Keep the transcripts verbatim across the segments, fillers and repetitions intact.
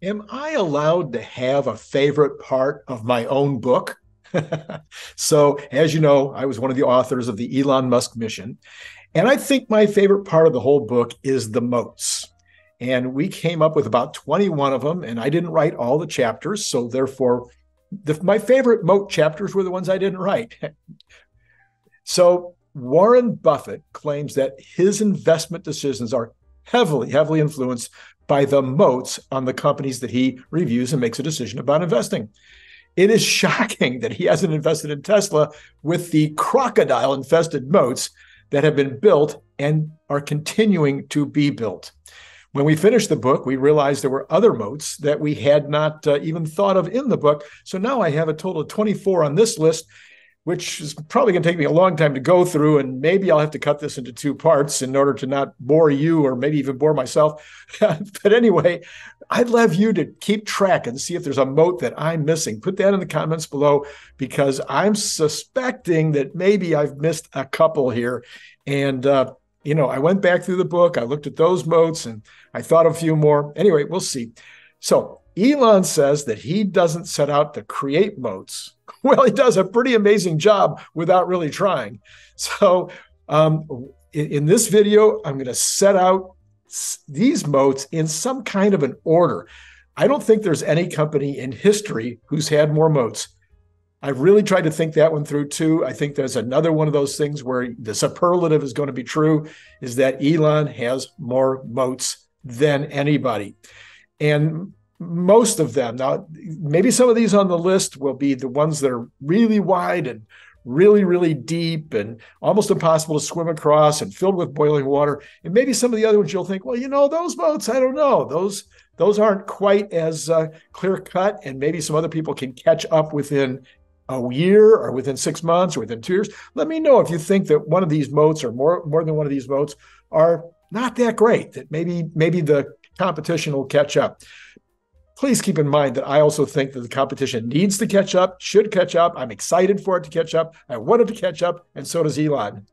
Am I allowed to have a favorite part of my own book? So, as you know, I was one of the authors of the Elon Musk mission. And I think my favorite part of the whole book is the moats. And we came up with about twenty-one of them, and I didn't write all the chapters. So, therefore, the, my favorite moat chapters were the ones I didn't write. So, Warren Buffett claims that his investment decisions are heavily, heavily influenced by the moats on the companies that he reviews and makes a decision about investing. It is shocking that he hasn't invested in Tesla with the crocodile infested moats that have been built and are continuing to be built. When we finished the book, we realized there were other moats that we had not uh, even thought of in the book. So now I have a total of twenty-four on this list, which is probably going to take me a long time to go through. And maybe I'll have to cut this into two parts in order to not bore you or maybe even bore myself. But anyway, I'd love you to keep track and see if there's a moat that I'm missing. Put that in the comments below, because I'm suspecting that maybe I've missed a couple here. And, uh, you know, I went back through the book. I looked at those moats and I thought a few more. Anyway, we'll see. So Elon says that he doesn't set out to create moats. Well, he does a pretty amazing job without really trying. So um, in, in this video, I'm going to set out these moats in some kind of an order. I don't think there's any company in history who's had more moats. I've really tried to think that one through too. I think there's another one of those things where the superlative is going to be true, is that Elon has more moats than anybody. And most of them, now maybe some of these on the list will be the ones that are really wide and really, really deep and almost impossible to swim across and filled with boiling water. And maybe some of the other ones you'll think, well, you know, those moats, I don't know. Those, those aren't quite as uh, clear cut. And maybe some other people can catch up within a year or within six months or within two years. Let me know if you think that one of these moats or more, more than one of these moats are not that great, that maybe, maybe the competition will catch up. Please keep in mind that I also think that the competition needs to catch up, should catch up. I'm excited for it to catch up. I want it to catch up, and so does Elon.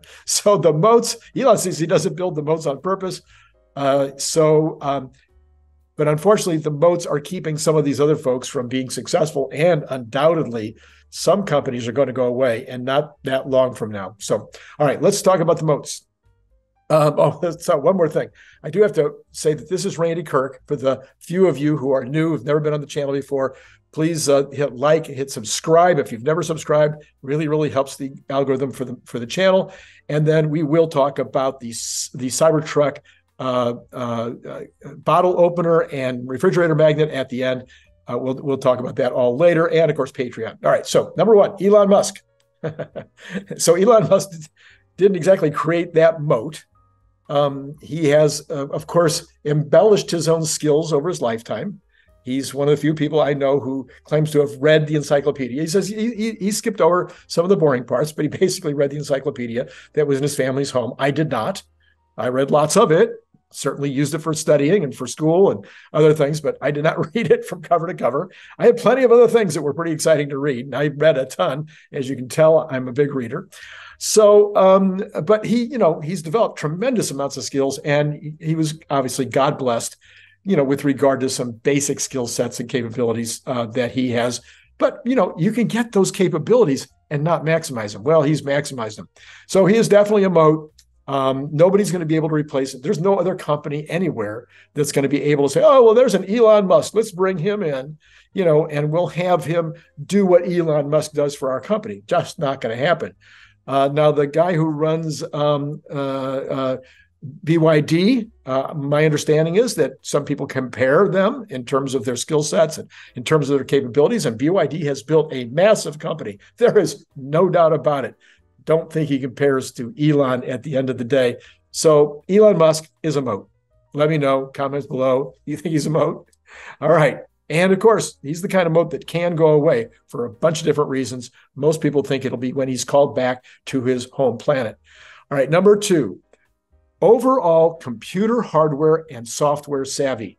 So the moats, Elon says he doesn't build the moats on purpose. Uh, so, um, but unfortunately, the moats are keeping some of these other folks from being successful, and undoubtedly, some companies are going to go away, and not that long from now. So, all right, let's talk about the moats. Um, oh, so one more thing. I do have to say that this is Randy Kirk. For the few of you who are new, who've never been on the channel before, please uh, hit like, hit subscribe. If you've never subscribed, really, really helps the algorithm for the for the channel. And then we will talk about the, the Cybertruck uh, uh, uh, bottle opener and refrigerator magnet at the end. Uh, we'll, we'll talk about that all later. And, of course, Patreon. All right, so number one, Elon Musk. So Elon Musk didn't exactly create that moat. Um, he has, uh, of course, embellished his own skills over his lifetime. He's one of the few people I know who claims to have read the encyclopedia. He says he, he, he skipped over some of the boring parts, but he basically read the encyclopedia that was in his family's home. I did not. I read lots of it, certainly used it for studying and for school and other things, but I did not read it from cover to cover. I had plenty of other things that were pretty exciting to read, and I read a ton. As you can tell, I'm a big reader. So, um, but he, you know, he's developed tremendous amounts of skills, and he was obviously God blessed, you know, with regard to some basic skill sets and capabilities uh, that he has. But, you know, you can get those capabilities and not maximize them. Well, he's maximized them. So he is definitely a moat. Um, nobody's going to be able to replace it. There's no other company anywhere that's going to be able to say, oh, well, there's an Elon Musk. Let's bring him in, you know, and we'll have him do what Elon Musk does for our company. Just not going to happen. Uh, now, the guy who runs um, uh, uh, B Y D, uh, my understanding is that some people compare them in terms of their skill sets and in terms of their capabilities, and B Y D has built a massive company. There is no doubt about it. Don't think he compares to Elon at the end of the day. So Elon Musk is a moat. Let me know, comments below. You think he's a moat? All right. And of course, he's the kind of moat that can go away for a bunch of different reasons. Most people think it'll be when he's called back to his home planet. All right, number two, overall computer hardware and software savvy.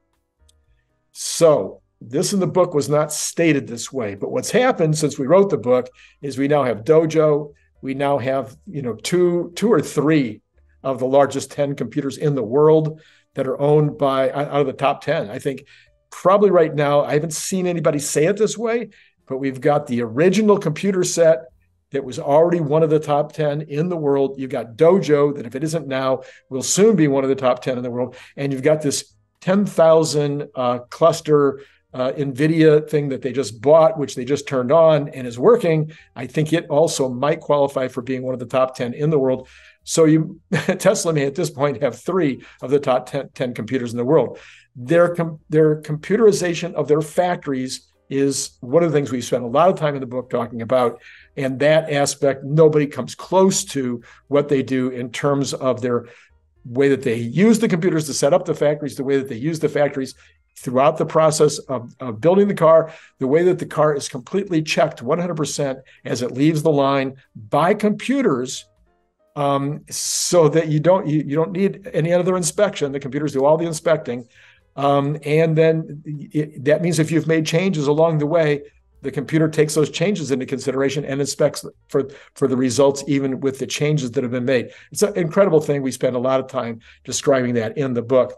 So this in the book was not stated this way, but what's happened since we wrote the book is we now have Dojo. We now have, you know, two, two or three of the largest ten computers in the world that are owned by, out of the top ten. I think probably right now, I haven't seen anybody say it this way, but we've got the original computer set that was already one of the top ten in the world. You've got Dojo, that if it isn't now, will soon be one of the top ten in the world. And you've got this ten thousand uh, cluster uh, NVIDIA thing that they just bought, which they just turned on and is working. I think it also might qualify for being one of the top ten in the world. So you Tesla may at this point have three of the top ten, ten computers in the world. Their, com- their computerization of their factories is one of the things we spent a lot of time in the book talking about. And that aspect, nobody comes close to what they do in terms of their way that they use the computers to set up the factories, the way that they use the factories throughout the process of, of building the car, the way that the car is completely checked one hundred percent as it leaves the line by computers, um, so that you don't you, you don't need any other inspection. The computers do all the inspecting. Um, and then it, that means if you've made changes along the way, the computer takes those changes into consideration and inspects for, for the results, even with the changes that have been made. It's an incredible thing. We spend a lot of time describing that in the book.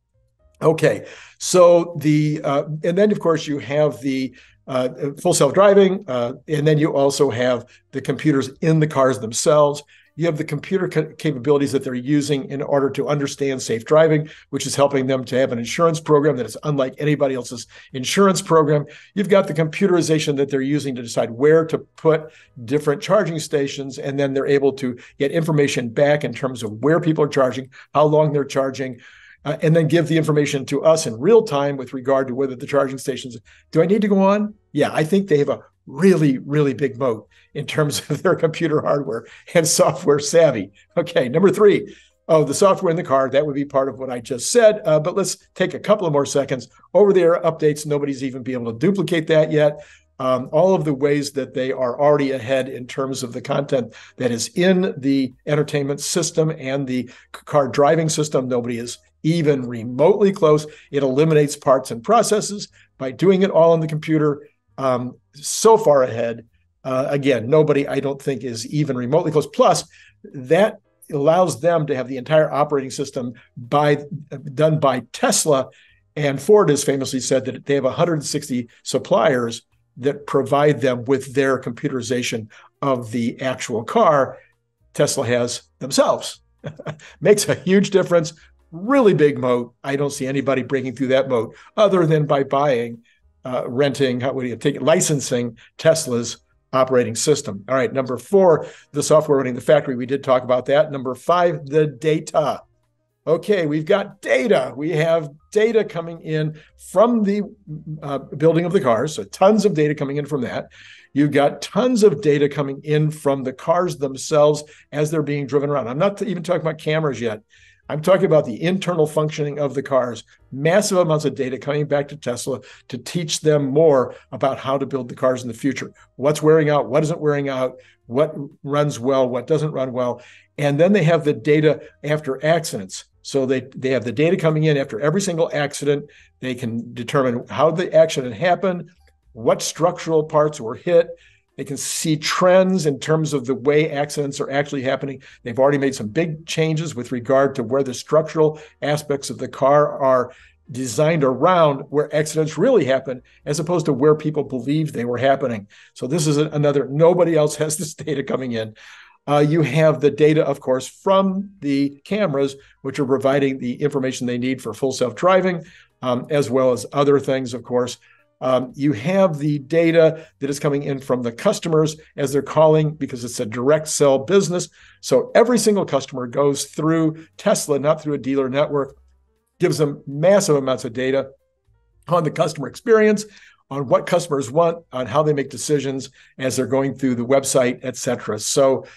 Okay, so the, uh, and then of course you have the uh, full self-driving, uh, and then you also have the computers in the cars themselves. You have the computer ca- capabilities that they're using in order to understand safe driving, which is helping them to have an insurance program that is unlike anybody else's insurance program. You've got the computerization that they're using to decide where to put different charging stations, and then they're able to get information back in terms of where people are charging, how long they're charging, uh, and then give the information to us in real time with regard to whether the charging stations, do I need to go on? Yeah, I think they have a really, really big moat in terms of their computer hardware and software savvy. Okay, number three, oh, the software in the car, that would be part of what I just said, uh, but let's take a couple of more seconds. Over-the-air updates, nobody's even been able to duplicate that yet. Um, all of the ways that they are already ahead in terms of the content that is in the entertainment system and the car driving system, nobody is even remotely close. It eliminates parts and processes by doing it all on the computer. Um, so far ahead. Uh, again, nobody, I don't think, is even remotely close. Plus, that allows them to have the entire operating system by done by Tesla. And Ford has famously said that they have one hundred sixty suppliers that provide them with their computerization of the actual car. Tesla has themselves. Makes a huge difference. Really big moat. I don't see anybody breaking through that moat other than by buying Uh, renting, how would you take it, licensing Tesla's operating system. All right, number four, the software running the factory. We did talk about that. Number five, the data. Okay, we've got data. We have data coming in from the uh, building of the cars, so tons of data coming in from that. You've got tons of data coming in from the cars themselves as they're being driven around. I'm not even talking about cameras yet. I'm talking about the internal functioning of the cars, massive amounts of data coming back to Tesla to teach them more about how to build the cars in the future. What's wearing out, what isn't wearing out, what runs well, what doesn't run well. And then they have the data after accidents. So they, they have the data coming in after every single accident. They can determine how the accident happened, what structural parts were hit. They can see trends in terms of the way accidents are actually happening. They've already made some big changes with regard to where the structural aspects of the car are designed around where accidents really happen, as opposed to where people believe they were happening. So this is another, nobody else has this data coming in. Uh, you have the data, of course, from the cameras, which are providing the information they need for full self-driving, um, as well as other things, of course. Um, you have the data that is coming in from the customers, as they're calling, because it's a direct sell business. So every single customer goes through Tesla, not through a dealer network, gives them massive amounts of data on the customer experience, on what customers want, on how they make decisions as they're going through the website, et cetera. So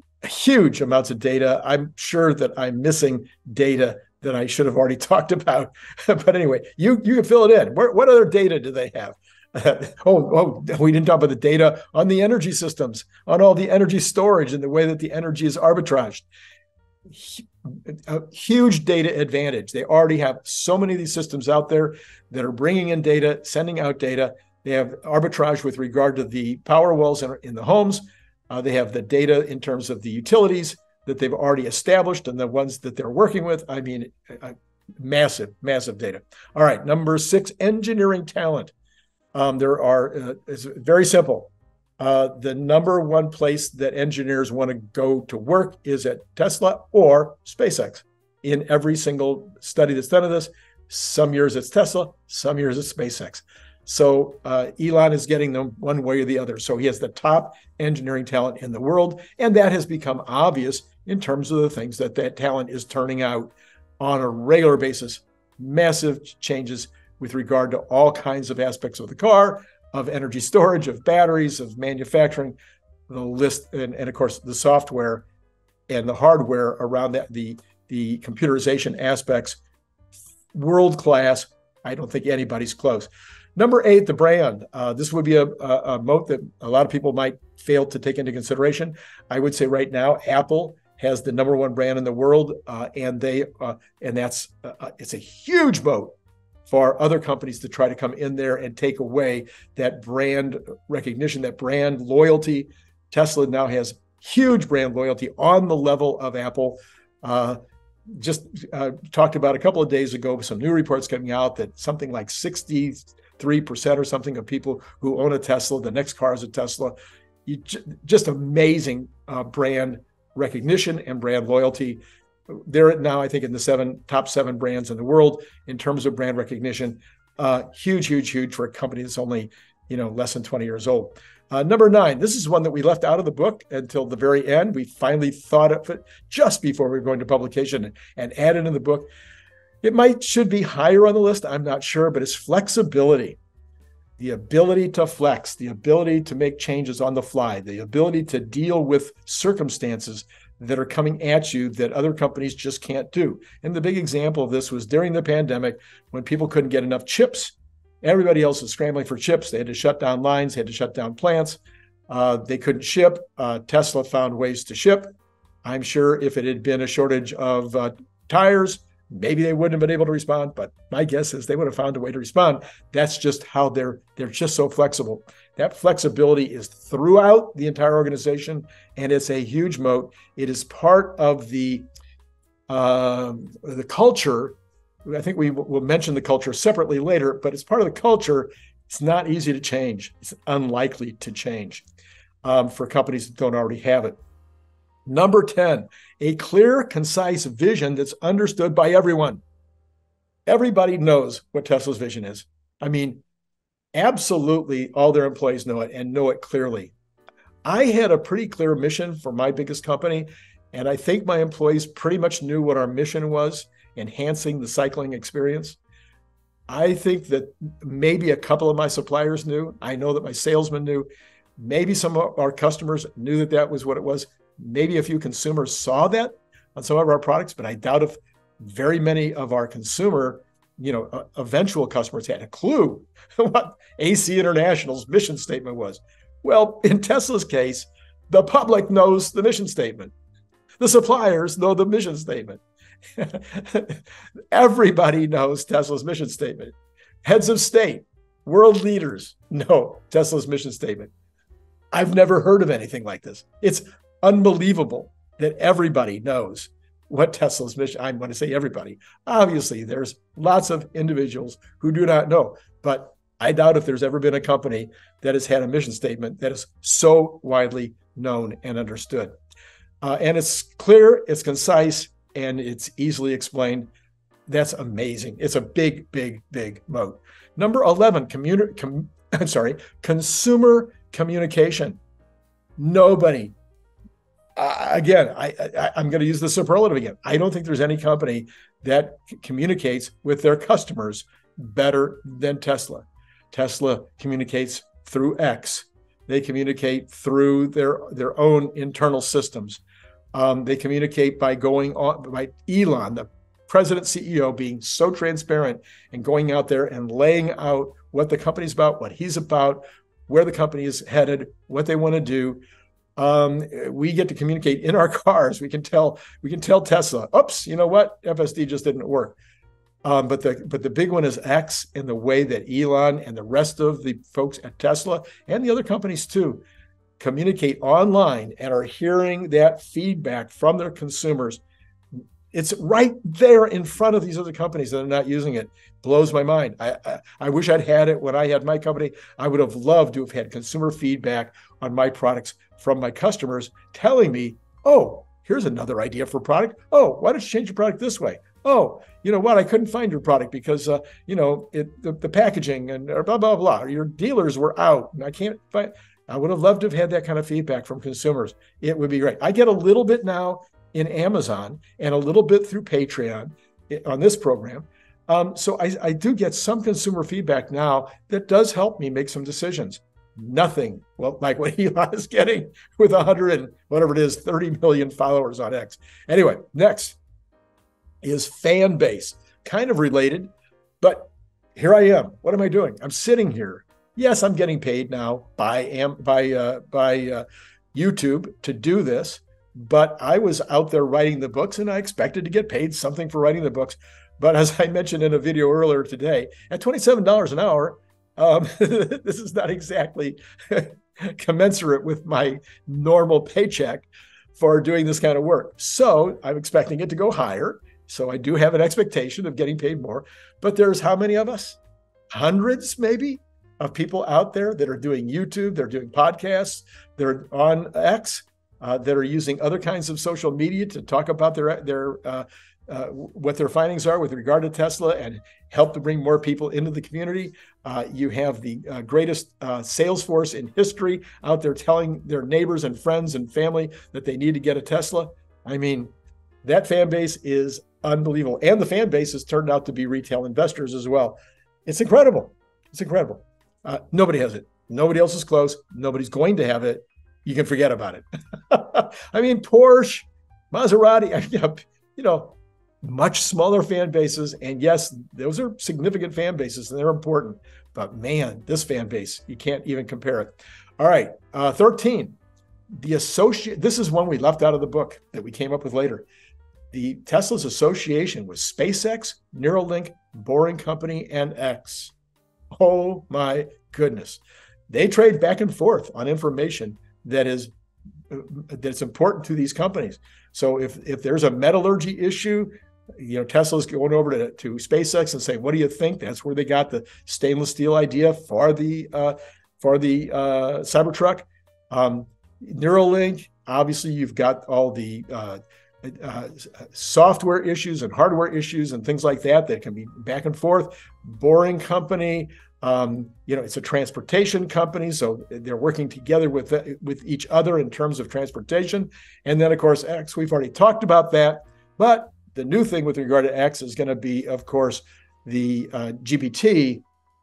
huge amounts of data. I'm sure that I'm missing data that I should have already talked about. But anyway, you you can fill it in. Where, what other data do they have? oh, oh, we didn't talk about the data on the energy systems, on all the energy storage and the way that the energy is arbitraged. A huge data advantage. They already have so many of these systems out there that are bringing in data, sending out data. They have arbitrage with regard to the power walls in, in the homes. Uh, they have the data in terms of the utilities that they've already established and the ones that they're working with. I mean, uh, Massive, massive data. All right, number six, engineering talent. Um, there are, uh, it's very simple. Uh, the number one place that engineers want to go to work is at Tesla or SpaceX. In every single study that's done of this, some years it's Tesla, some years it's SpaceX. So uh, Elon is getting them one way or the other. So he has the top engineering talent in the world, and that has become obvious in terms of the things that that talent is turning out on a regular basis. Massive changes with regard to all kinds of aspects of the car, of energy storage, of batteries, of manufacturing, the list, and, and of course the software and the hardware around that, the, the computerization aspects, world class. I don't think anybody's close. Number eight, the brand. Uh, this would be a, a, a moat that a lot of people might fail to take into consideration. I would say right now, Apple has the number one brand in the world, uh, and they uh, and that's uh, it's a huge moat for other companies to try to come in there and take away that brand recognition, that brand loyalty. Tesla now has huge brand loyalty on the level of Apple. Uh, just uh, talked about a couple of days ago, some new reports coming out that something like sixty-three percent or something of people who own a Tesla, the next car is a Tesla. You, just amazing uh, brand recognition and brand loyalty. They're now, I think, in the seven top seven brands in the world in terms of brand recognition. Uh, huge, huge, huge for a company that's only, you know, less than twenty years old. Uh, number nine, this is one that we left out of the book until the very end. We finally thought of it just before we were going to publication and, and added in the book. It might should be higher on the list. I'm not sure, but it's flexibility. The ability to flex, the ability to make changes on the fly, the ability to deal with circumstances that are coming at you that other companies just can't do. And the big example of this was during the pandemic when people couldn't get enough chips. Everybody else was scrambling for chips. They had to shut down lines, they had to shut down plants. Uh, they couldn't ship. Uh, Tesla found ways to ship. I'm sure if it had been a shortage of uh, tires, maybe they wouldn't have been able to respond, but my guess is they would have found a way to respond. That's just how they're they're just so flexible. That flexibility is throughout the entire organization, and it's a huge moat. It is part of the uh, the culture. I think we will mention the culture separately later, but it's part of the culture. It's not easy to change. It's unlikely to change um, for companies that don't already have it. Number ten, a clear, concise vision that's understood by everyone. Everybody knows what Tesla's vision is. I mean, absolutely all their employees know it and know it clearly. I had a pretty clear mission for my biggest company, and I think my employees pretty much knew what our mission was, enhancing the cycling experience. I think that maybe a couple of my suppliers knew. I know that my salesmen knew. Maybe some of our customers knew that that was what it was. Maybe a few consumers saw that on some of our products, but I doubt if very many of our consumer, you know, uh, eventual customers had a clue what A C International's mission statement was. Well, in Tesla's case, the public knows the mission statement. The suppliers know the mission statement. Everybody knows Tesla's mission statement. Heads of state, world leaders know Tesla's mission statement. I've never heard of anything like this. It's unbelievable that everybody knows what Tesla's mission. I'm going to say everybody. Obviously, there's lots of individuals who do not know, but I doubt if there's ever been a company that has had a mission statement that is so widely known and understood. Uh, and it's clear, it's concise, and it's easily explained. That's amazing. It's a big, big, big moat. Number eleven, communi- com- I'm sorry, consumer communication. Nobody, uh, again, I, I, I'm going to use the superlative again. I don't think there's any company that c- communicates with their customers better than Tesla. Tesla communicates through X. They communicate through their, their own internal systems. Um, they communicate by going on, by Elon, the president C E O, being so transparent and going out there and laying out what the company's about, what he's about, where the company is headed, what they want to do. Um, we get to communicate in our cars. We can tell, we can tell Tesla, oops, you know what? F S D just didn't work. Um, but the but the big one is X, and the way that Elon and the rest of the folks at Tesla and the other companies too communicate online and are hearing that feedback from their consumers It's right there in front of these other companies that are not using it. Blows my mind. I, I, I wish I'd had it when I had my company. I would have loved to have had consumer feedback on my products from my customers telling me, oh, here's another idea for a product. Oh, why don't you change your product this way? Oh, you know what? I couldn't find your product because, uh, you know, it, the, the packaging and blah, blah, blah. Your dealers were out and I can't find. I would have loved to have had that kind of feedback from consumers. It would be great. I get a little bit now in Amazon and a little bit through Patreon on this program. Um, so I, I do get some consumer feedback now that does help me make some decisions. Nothing, well, like what Elon is getting with one hundred and whatever it is, thirty million followers on X. Anyway, next is fan base. Kind of related, but here I am. What am I doing? I'm sitting here. Yes, I'm getting paid now by by uh, by uh, YouTube to do this, but I was out there writing the books and I expected to get paid something for writing the books. But as I mentioned in a video earlier today, at twenty-seven dollars an hour, um, this is not exactly commensurate with my normal paycheck for doing this kind of work. So I'm expecting it to go higher. So I do have an expectation of getting paid more. But there's how many of us? Hundreds, maybe, of people out there that are doing YouTube, they're doing podcasts, they're on X, uh, that are using other kinds of social media to talk about their their uh, uh, what their findings are with regard to Tesla and help to bring more people into the community. Uh, you have the uh, greatest uh, sales force in history out there telling their neighbors and friends and family that they need to get a Tesla. I mean, that fan base is unbelievable. And the fan base has turned out to be retail investors as well. It's incredible. It's incredible. Uh, nobody has it. Nobody else is close. Nobody's going to have it. You can forget about it. I mean, Porsche, Maserati, you know, much smaller fan bases. And yes, those are significant fan bases and they're important. But man, this fan base, you can't even compare it. All right, uh, thirteen. The associate. This is one we left out of the book that we came up with later. The Tesla's association with SpaceX, Neuralink, Boring Company, and X. Oh my goodness. They trade back and forth on information that is that's important to these companies. So if, if there's a metallurgy issue, you know, Tesla's going over to, to SpaceX and saying, what do you think? That's where they got the stainless steel idea for the uh, for the uh, Cybertruck. Um, Neuralink, obviously you've got all the uh, uh, software issues and hardware issues and things like that that can be back and forth. Boring Company, um, you know, it's a transportation company, so they're working together with with each other in terms of transportation. And then, of course, X, we've already talked about that. But the new thing with regard to X is going to be, of course, the uh, G P T,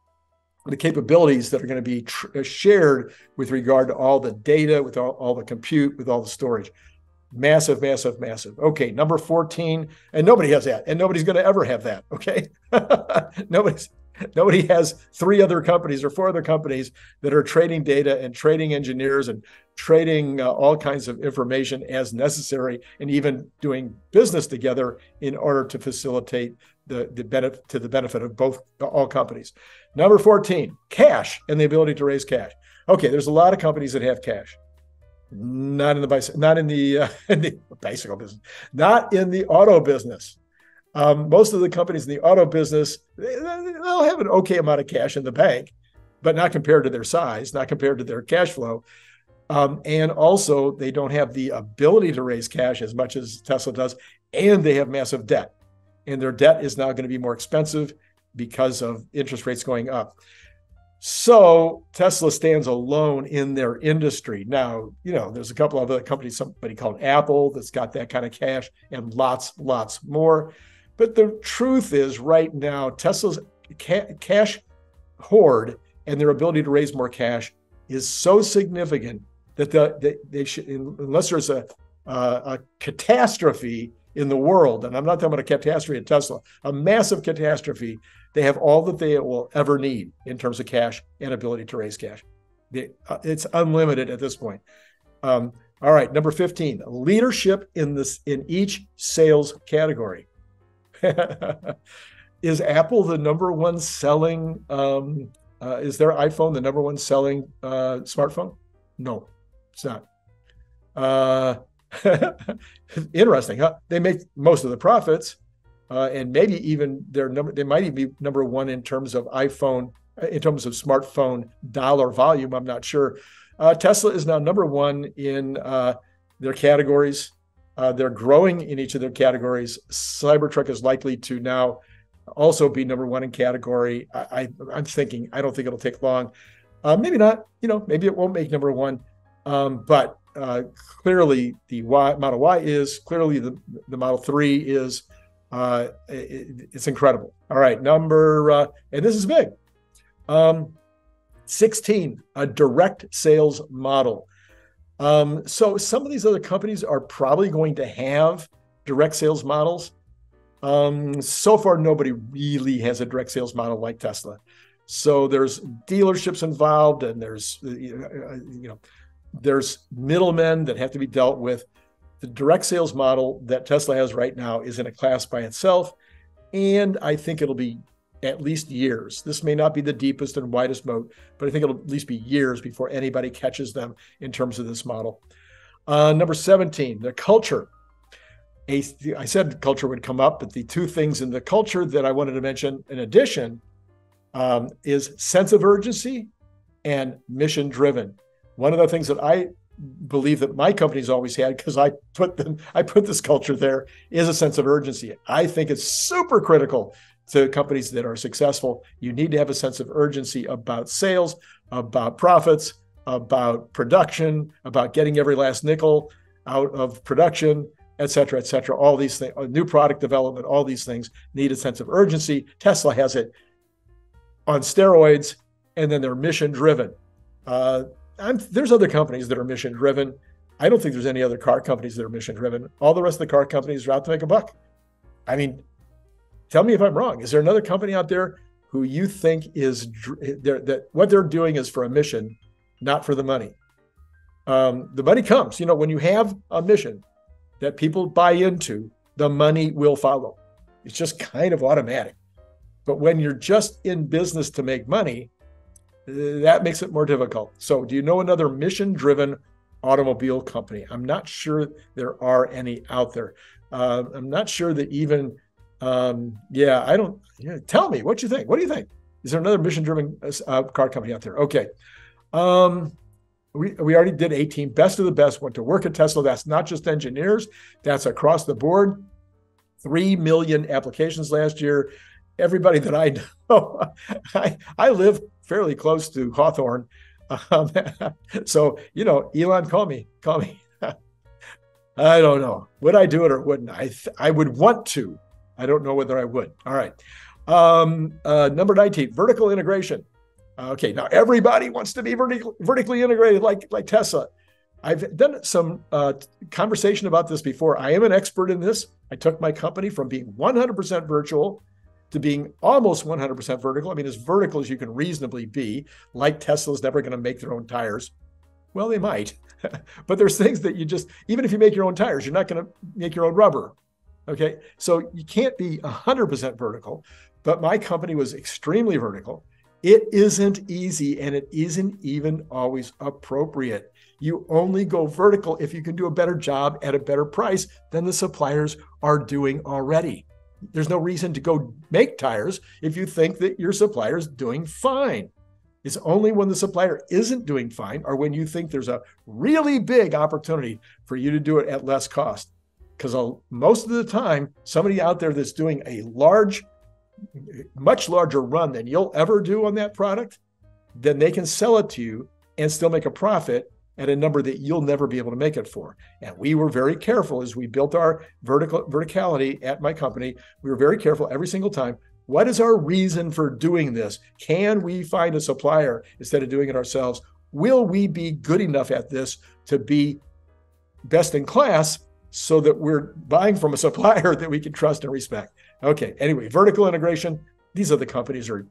the capabilities that are going to be tr- shared with regard to all the data, with all, all the compute, with all the storage. Massive, massive, massive. Okay, number fourteen, and nobody has that, and nobody's going to ever have that, okay? Nobody's, nobody has three other companies or four other companies that are trading data and trading engineers and trading uh, all kinds of information as necessary and even doing business together in order to facilitate the, the benefit to the benefit of both all companies. Number fourteen, cash and the ability to raise cash. Okay, there's a lot of companies that have cash. Not in the bicycle, not in the, uh, in the bicycle business, not in the auto business. Um, most of the companies in the auto business, they, they'll have an okay amount of cash in the bank, but not compared to their size, not compared to their cash flow. Um, and also, they don't have the ability to raise cash as much as Tesla does, and they have massive debt. And their debt is now going to be more expensive because of interest rates going up. So Tesla stands alone in their industry. Now, you know, there's a couple of other companies, somebody called Apple that's got that kind of cash and lots, lots more. But the truth is right now, Tesla's ca- cash hoard and their ability to raise more cash is so significant that the, they, they should, unless there's a, uh, a catastrophe in the world, and I'm not talking about a catastrophe at Tesla, a massive catastrophe, they have all that they will ever need in terms of cash and ability to raise cash. They, uh, it's unlimited at this point. Um, all right, number fifteen, leadership in this in each sales category. Is Apple the number one selling? Um, uh, is their iPhone the number one selling uh, smartphone? No, it's not. Uh, Interesting, huh? They make most of the profits, uh, and maybe even their number. They might even be number one in terms of iPhone, in terms of smartphone dollar volume. I'm not sure. Uh, Tesla is now number one in uh, their categories. Uh, they're growing in each of their categories. Cybertruck is likely to now also be number one in category. I, I, I'm thinking, I don't think it'll take long. Uh, maybe not, you know, maybe it won't make number one. Um, but uh, clearly the Y, Model Y is, clearly the, the Model three is, uh, it, it's incredible. All right, number, uh, and this is big. Um, sixteen, a direct sales model. Um, so some of these other companies are probably going to have direct sales models. Um, so far, nobody really has a direct sales model like Tesla. So there's dealerships involved, and there's, you know, there's middlemen that have to be dealt with. The direct sales model that Tesla has right now is in a class by itself, and I think it'll be at least years. This may not be the deepest and widest moat, but I think it'll at least be years before anybody catches them in terms of this model. Uh, number seventeen, the culture. A, I said culture would come up, but the two things in the culture that I wanted to mention in addition um, is sense of urgency and mission driven. One of the things that I believe that my company's always had, because I put them, I put this culture there, is a sense of urgency. I think it's super critical to companies that are successful. You need to have a sense of urgency about sales, about profits, about production, about getting every last nickel out of production, et cetera, et cetera. All these things, new product development, all these things need a sense of urgency. Tesla has it on steroids, and then they're mission driven. Uh, I'm, there's other companies that are mission driven. I don't think there's any other car companies that are mission driven. All the rest of the car companies are out to make a buck. I mean, tell me if I'm wrong. Is there another company out there who you think is that what they're doing is for a mission, not for the money? Um, the money comes, you know, when you have a mission that people buy into, the money will follow. It's just kind of automatic. But when you're just in business to make money, that makes it more difficult. So do you know another mission-driven automobile company? I'm not sure there are any out there. Uh, I'm not sure that even, um, yeah, I don't, yeah, tell me, what you think? What do you think? Is there another mission-driven uh, car company out there? Okay. Um, we, we already did eighteen. Best of the best went to work at Tesla. That's not just engineers. That's across the board. Three million applications last year. Everybody that I know, I, I live fairly close to Hawthorne. Um, so, you know, Elon, call me, call me. I don't know. Would I do it or wouldn't I? Th- I would want to. I don't know whether I would. All right. Um, uh, number nineteen, vertical integration. Okay, now everybody wants to be vertically, vertically integrated like, like Tesla. I've done some uh, conversation about this before. I am an expert in this. I took my company from being one hundred percent virtual to being almost one hundred percent vertical. I mean, as vertical as you can reasonably be. Like Tesla's never going to make their own tires. Well, they might. But there's things that you just, even if you make your own tires, you're not going to make your own rubber. Okay, so you can't be one hundred percent vertical. But my company was extremely vertical. It isn't easy, and it isn't even always appropriate. You only go vertical if you can do a better job at a better price than the suppliers are doing already. There's no reason to go make tires if you think that your supplier is doing fine. It's only when the supplier isn't doing fine or when you think there's a really big opportunity for you to do it at less cost. Because most of the time, somebody out there that's doing a large, much larger run than you'll ever do on that product, then they can sell it to you and still make a profit at a number that you'll never be able to make it for. And we were very careful as we built our vertical verticality at my company. We were very careful every single time. What is our reason for doing this? Can we find a supplier instead of doing it ourselves? Will we be good enough at this to be best in class so that we're buying from a supplier that we can trust and respect? Okay, anyway, vertical integration. These other companies are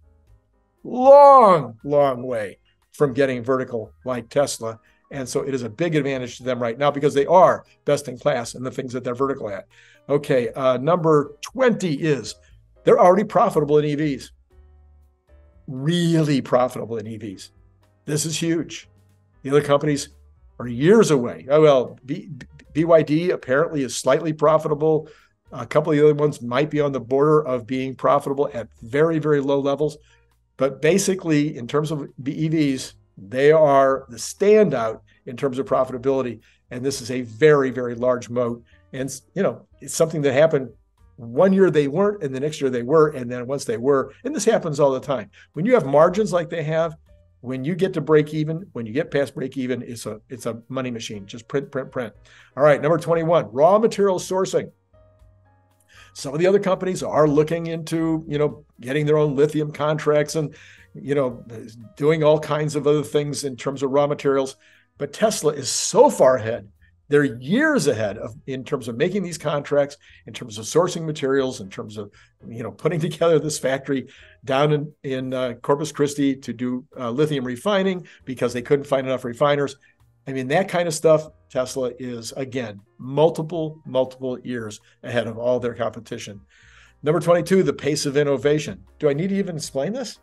long, long way from getting vertical like Tesla. And so it is a big advantage to them right now because they are best in class in the things that they're vertical at. Okay, uh, number twenty is they're already profitable in E Vs. Really profitable in E Vs. This is huge. The other companies are years away. Oh, well, B, B Y D apparently is slightly profitable. A couple of the other ones might be on the border of being profitable at very, very low levels. But basically, in terms of E Vs, they are the standout in terms of profitability. And this is a very, very large moat. And, you know, it's something that happened one year they weren't, and the next year they were. And then once they were, and this happens all the time. When you have margins like they have, when you get to break even, when you get past break even, it's a, it's a money machine. Just print, print, print. All right, number twenty-one, raw material sourcing. Some of the other companies are looking into, you know, getting their own lithium contracts and, you know, doing all kinds of other things in terms of raw materials. But Tesla is so far ahead. They're years ahead of in terms of making these contracts, in terms of sourcing materials, in terms of, you know, putting together this factory down in, in uh, Corpus Christi to do uh, lithium refining because they couldn't find enough refiners. I mean, that kind of stuff, Tesla is, again, multiple, multiple years ahead of all their competition. Number twenty-two, the pace of innovation. Do I need to even explain this?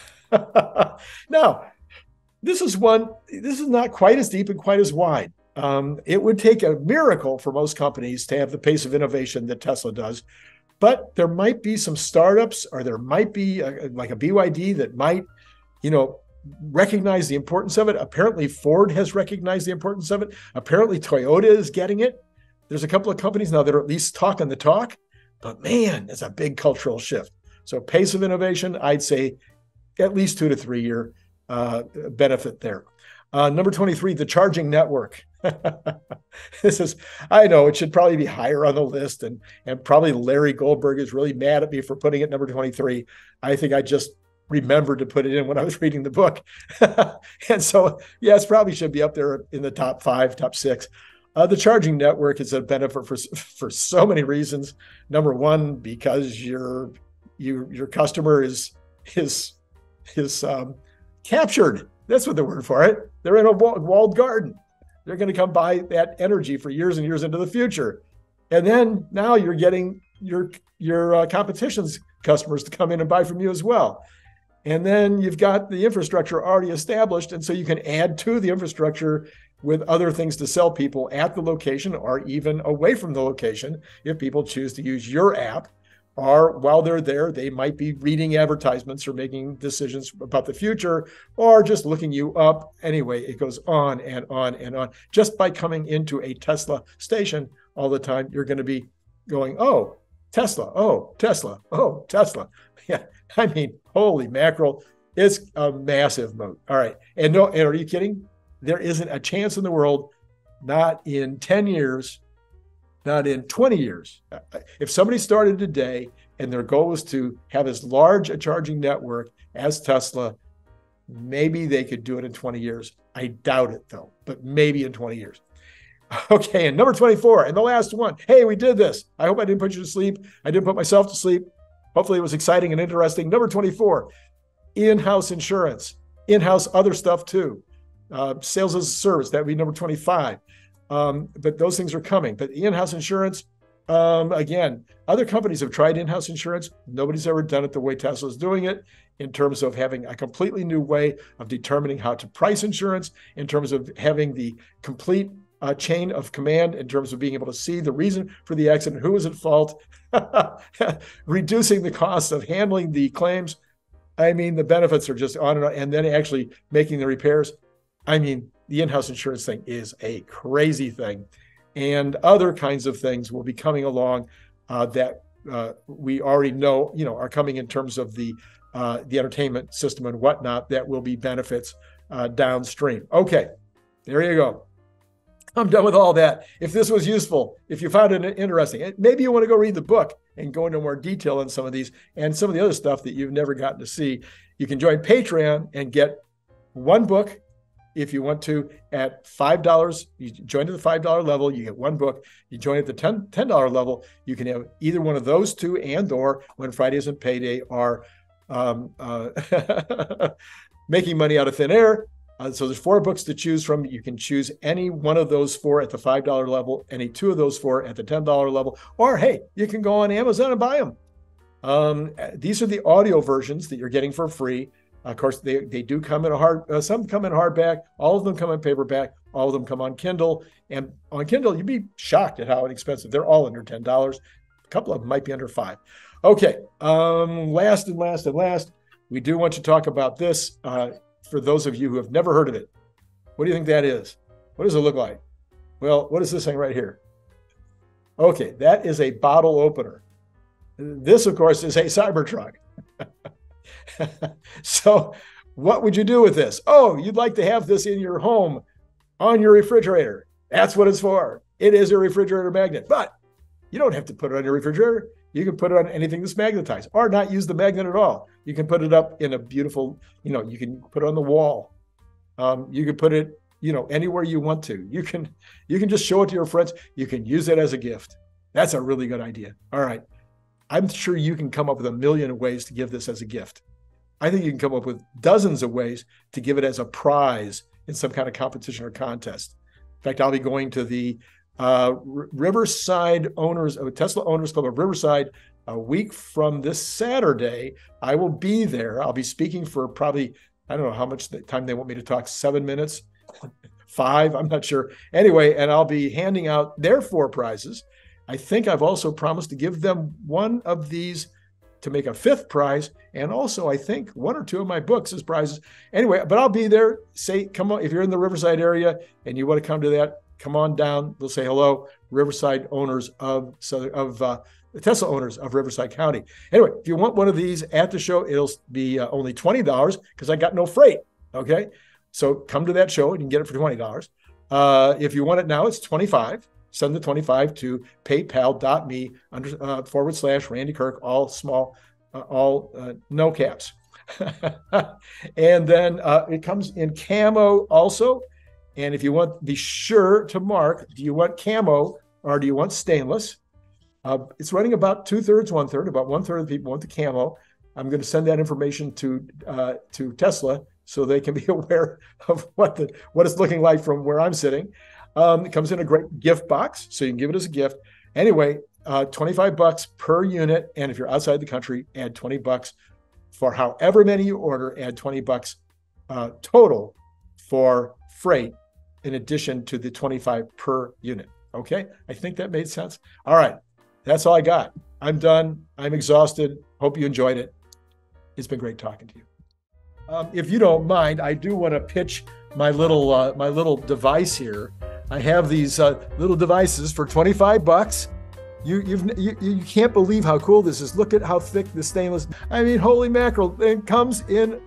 No, this is one, this is not quite as deep and quite as wide. Um, it would take a miracle for most companies to have the pace of innovation that Tesla does. But there might be some startups, or there might be a, like a B Y D that might, you know, recognize the importance of it. Apparently, Ford has recognized the importance of it. Apparently, Toyota is getting it. There's a couple of companies now that are at least talking the talk. But man, it's a big cultural shift. So pace of innovation, I'd say at least two to three year uh, benefit there. Uh, number twenty-three, the charging network. This is, I know it should probably be higher on the list, and, and probably Larry Goldberg is really mad at me for putting it number twenty-three. I think I just remembered to put it in when I was reading the book. And so, yes, probably should be up there in the top five, top six. Uh, the charging network is a benefit for, for so many reasons. Number one, because your, your, your customer is, is, is um, captured. That's what the word for it. They're in a walled garden. They're going to come buy that energy for years and years into the future. And then now you're getting your, your uh, competition's customers to come in and buy from you as well. And then you've got the infrastructure already established. And so you can add to the infrastructure with other things to sell people at the location or even away from the location if people choose to use your app. Or while they're there, they might be reading advertisements or making decisions about the future, or just looking you up. Anyway, it goes on and on and on. Just by coming into a Tesla station all the time, you're going to be going, oh, Tesla, oh, Tesla, oh, Tesla. Yeah, I mean, holy mackerel. It's a massive moat. All right. And no, and are you kidding? There isn't a chance in the world, not in ten years, not in twenty years. If somebody started today and their goal was to have as large a charging network as Tesla, maybe they could do it in twenty years. I doubt it though, but maybe in twenty years. Okay, and number twenty-four, and the last one. Hey, we did this. I hope I didn't put you to sleep. I didn't put myself to sleep. Hopefully it was exciting and interesting. Number twenty-four, in-house insurance, in-house other stuff too. Uh, sales as a service, that would be number twenty-five. Um, but those things are coming. But in-house insurance, um, again, other companies have tried in-house insurance. Nobody's ever done it the way Tesla's doing it, in terms of having a completely new way of determining how to price insurance, in terms of having the complete uh, chain of command, in terms of being able to see the reason for the accident, who was at fault, reducing the cost of handling the claims. I mean, the benefits are just on and on, and then actually making the repairs. I mean, the in-house insurance thing is a crazy thing, and other kinds of things will be coming along uh, that uh, we already know, you know, are coming in terms of the uh, the entertainment system and whatnot. That will be benefits uh, downstream. Okay, there you go. I'm done with all that. If this was useful, if you found it interesting, maybe you want to go read the book and go into more detail on some of these and some of the other stuff that you've never gotten to see. You can join Patreon and get one book. If you want to, at five dollars, you join at the five dollar level, you get one book. You join at the ten dollar level, you can have either one of those two, and or when Friday isn't payday, are um, uh, making money out of thin air. Uh, so there's four books to choose from. You can choose any one of those four at the five dollar level, any two of those four at the ten dollar level, or hey, you can go on Amazon and buy them. Um, these are the audio versions that you're getting for free. Of course, they, they do come in a hard, uh, some come in hardback, all of them come in paperback, all of them come on Kindle. And on Kindle, you'd be shocked at how inexpensive. They're all under ten dollars. A couple of them might be under five. Okay, um, last and last and last, we do want to talk about this uh, for those of you who have never heard of it. What do you think that is? What does it look like? Well, what is this thing right here? Okay, that is a bottle opener. This, of course, is a Cybertruck. So what would you do with this? Oh, you'd like to have this in your home on your refrigerator. That's what it's for. It is a refrigerator magnet, but you don't have to put it on your refrigerator. You can put it on anything that's magnetized or not use the magnet at all. You can put it up in a beautiful, you know, you can put it on the wall. Um, you can put it, you know, anywhere you want to. You can, you can just show it to your friends. You can use it as a gift. That's a really good idea. All right. I'm sure you can come up with a million ways to give this as a gift. I think you can come up with dozens of ways to give it as a prize in some kind of competition or contest. In fact, I'll be going to the uh, R- Riverside owners of Tesla Owners Club of Riverside a week from this Saturday. I will be there. I'll be speaking for probably, I don't know how much time they want me to talk, seven minutes, five, I'm not sure. Anyway, and I'll be handing out their four prizes. I think I've also promised to give them one of these to make a fifth prize. And also, I think one or two of my books as prizes. Anyway, but I'll be there. Say, come on, if you're in the Riverside area and you want to come to that, come on down. They'll say hello, Riverside owners of, of uh, the Tesla owners of Riverside County. Anyway, if you want one of these at the show, it'll be uh, only twenty dollars because I got no freight. Okay. So come to that show and you can get it for twenty dollars. Uh, if you want it now, it's twenty-five dollars. Send the twenty-five to paypal.me under uh, forward slash Randy Kirk, all small, uh, all uh, no caps. And then uh, it comes in camo also. And if you want, be sure to mark, do you want camo or do you want stainless? Uh, it's running about two thirds, one third, about one third of the people want the camo. I'm going to send that information to uh, to Tesla so they can be aware of what the what it's looking like from where I'm sitting. Um, it comes in a great gift box, so you can give it as a gift. Anyway, uh, twenty-five bucks per unit. And if you're outside the country, add twenty bucks for however many you order, add twenty bucks uh, total for freight in addition to the twenty-five per unit. Okay. I think that made sense. All right. That's all I got. I'm done. I'm exhausted. Hope you enjoyed it. It's been great talking to you. Um, if you don't mind, I do want to pitch my little, uh, my little device here. I have these uh, little devices for twenty-five bucks. You, you've, you, you can't believe how cool this is. Look at how thick the stainless, I mean, holy mackerel, it comes in,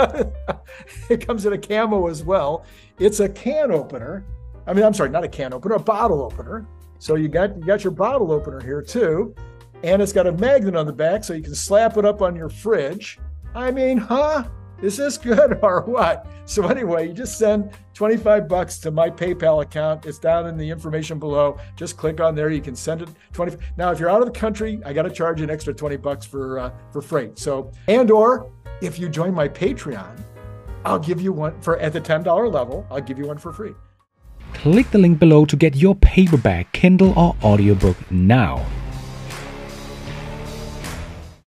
it comes in a camo as well. It's a can opener. I mean, I'm sorry, not a can opener, a bottle opener. So you got, you got your bottle opener here too. And it's got a magnet on the back so you can slap it up on your fridge. I mean, huh? Is this good or what? So anyway, you just send twenty-five bucks to my PayPal account. It's down in the information below. Just click on there. You can send it twenty. Now, if you're out of the country, I got to charge you an extra twenty bucks for uh, for freight. So, and or if you join my Patreon, I'll give you one for at the ten dollar level. I'll give you one for free. Click the link below to get your paperback, Kindle, or audiobook now.